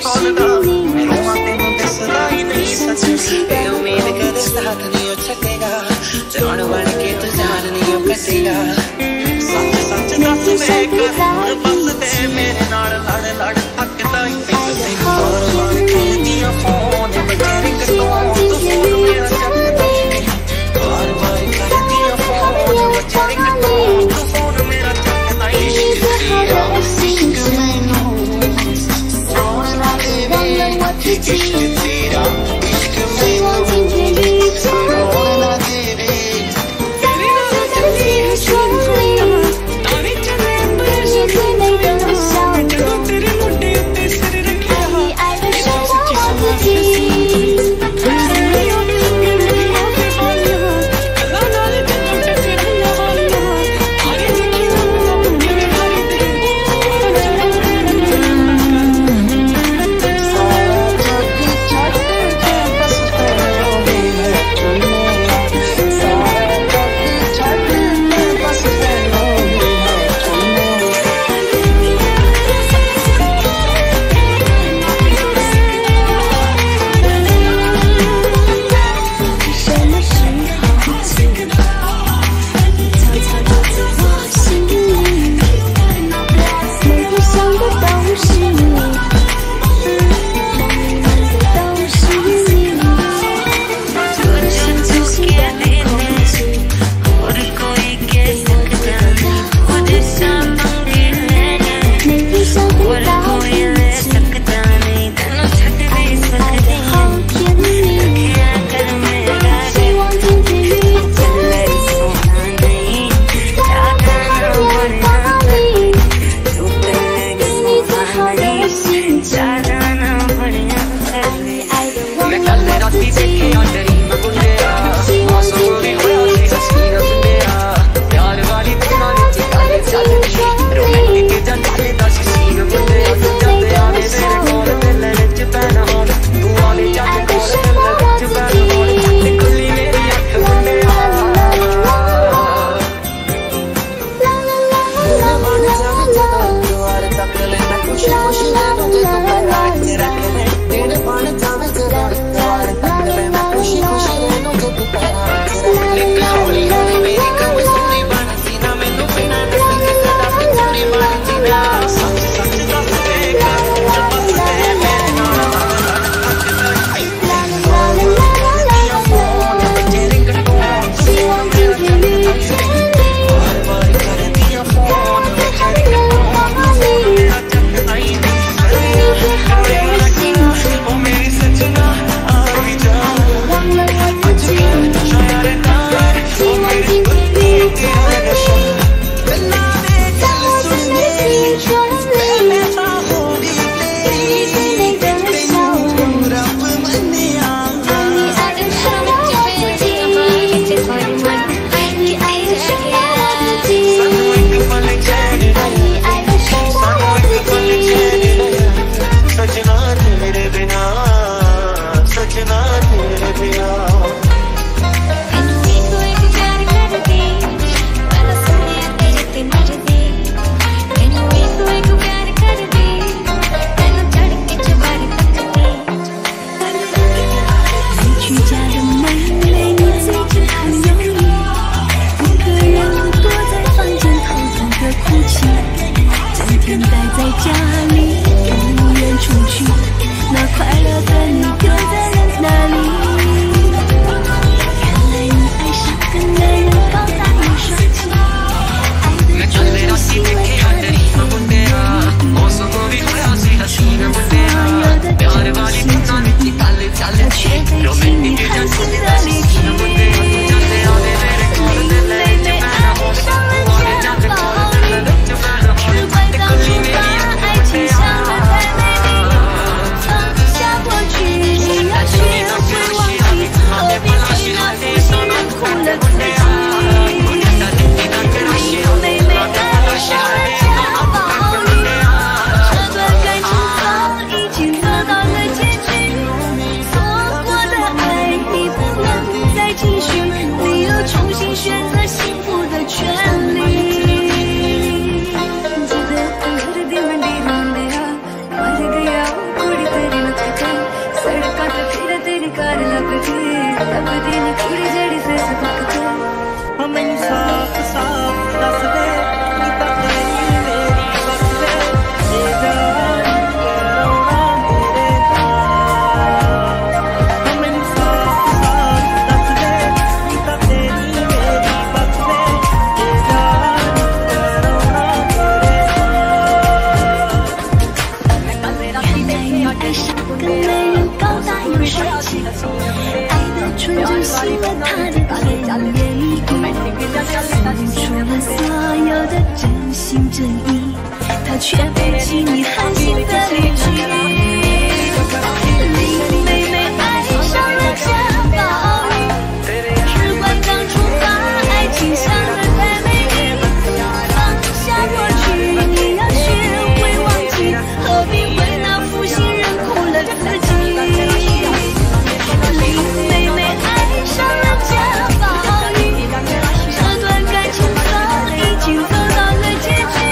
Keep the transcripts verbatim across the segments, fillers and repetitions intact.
खोलदा रोवां तेनू दसदा ही नहीं सच ए उम्मीद कदे साथ नहीं छकेगा जान बन के तू जान नहीं कटेगा सच सच दस मैं कर बस दे मेरे नाल लड़ लड़ थकदा ही नहीं बार बार करदियां फोन बगैर कटों तू फोन मेरा चकदा बार बार करदियां फोन बगैर कटों तू फोन मेरा चकदा इश्क तेरा इश्क मैनू रोन ना देवे इश्क तेरा इश्क मैनू रोन ना देवे तेरी ना चली तारे चले जदों तेरे मुंडे उत्ते सिर रखिया सच्ची 却背弃你狠心的离去，林妹妹爱上了贾宝玉，只怪当初把爱情想得太美丽，放下过去，你要学会忘记，何必为那负心人苦了自己。林妹妹爱上了贾宝玉，这段感情早已经走到了结局。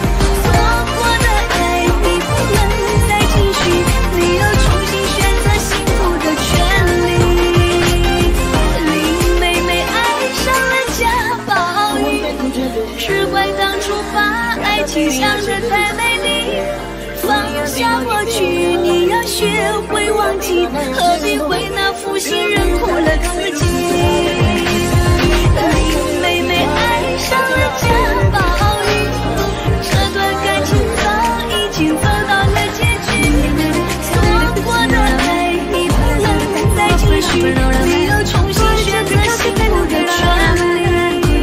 想得太美丽，放下过去，你要学会忘记，何必为那负心人苦了自己。林妹妹爱上了贾宝玉，这段感情早已经走到了结局，错过的爱已不能再继续，你有重新选择幸福的权利。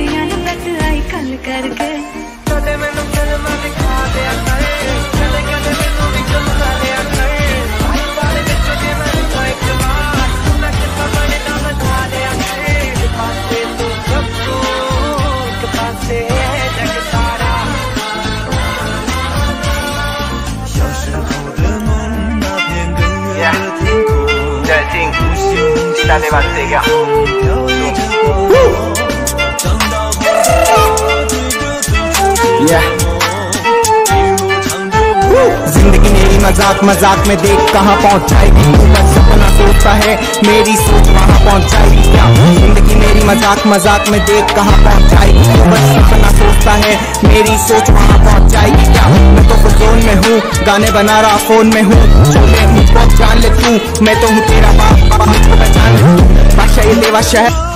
जिंदगी मेरी मजाक मजाक में देख कहाँ पहुँचाएगी, तू बस सपना सोचता है मेरी सोच वहाँ पहुँचाएगी क्या। जिंदगी मेरी मजाक मजाक में देख कहाँ पहुँचाएगी, तू बस सपना सोचता है मेरी सोच वहाँ पहुँचाएगी क्या। मैं तो फोन में हूँ, गाने बना रहा फोन में हूँ, छोटे मुझको जान ले तू, मैं तो हूँ तेरा बाप, मुझको पहचान ले तू। बादशाह ये देवा शहर